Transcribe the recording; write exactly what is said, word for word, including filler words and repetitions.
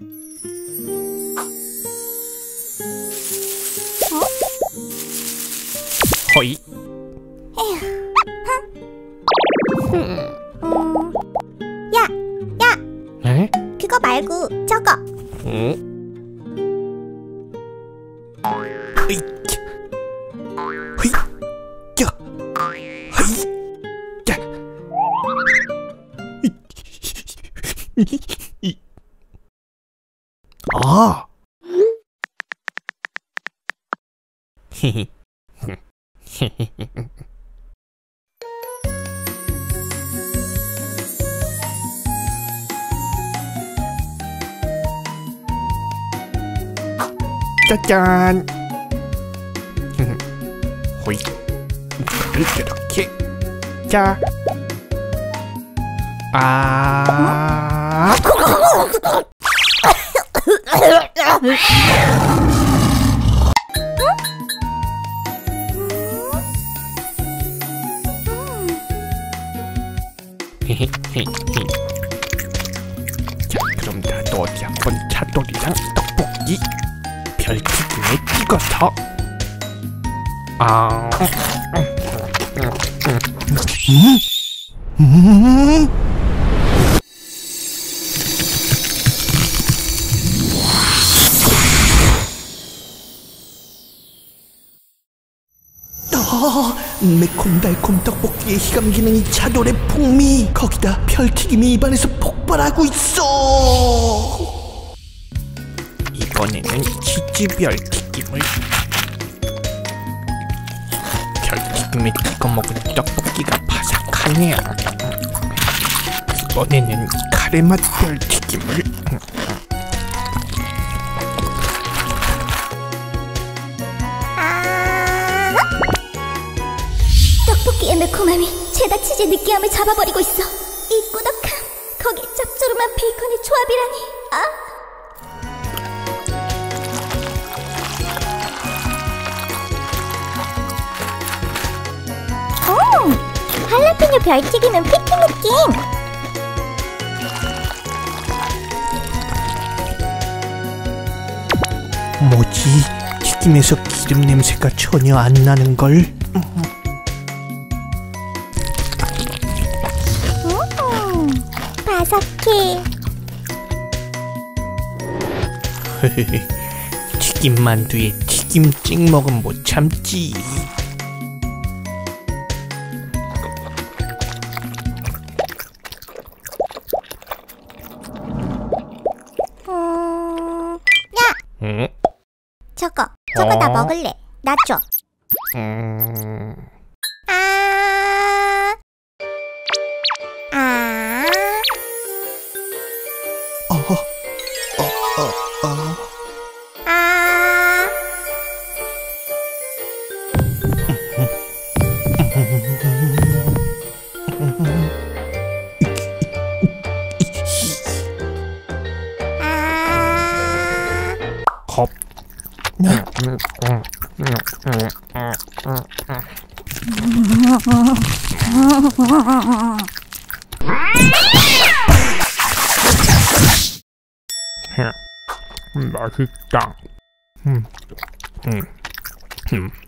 허이. 음, 야, 야. 에? 그거 말고 저거. 응? 으이, 흐이, 야, 흐이, 야, 이, 이, 아, 히히, 짜잔. 호이, 이렇게. 자, 아. 자, 그럼 나도 어디 한번 차돌이랑 떡볶이 별튀김에 찍어서. 아, 음, 음. 아, 매콤달콤 떡볶이에 희감기는 이 차돌의 풍미, 거기다 별튀김이 입안에서 폭발하고 있어. 이번에는 치즈 별튀김을 별튀김에 찍어 먹은 떡볶이가 바삭하네. 이번에는 카레맛 별튀김을. 떡볶이의 매콤함이 체다 치즈의 느끼함을 잡아버리고 있어. 이 꾸덕함, 거기에 짭조름한 베이컨의 조합이라니. 아. 오, 할라피뇨 별튀김은 피티 느낌. 뭐지? 튀김에서 기름 냄새가 전혀 안 나는걸? 바삭해. 튀김만두에 튀김 찍 먹으면 못 참지. 음... 야! 응? 저거, 저거 어? 나 먹을래. 나 줘. 음... 아... 아... 어, 어, 어, 어. 아... 겁. 맛있다. 음, 음, 음.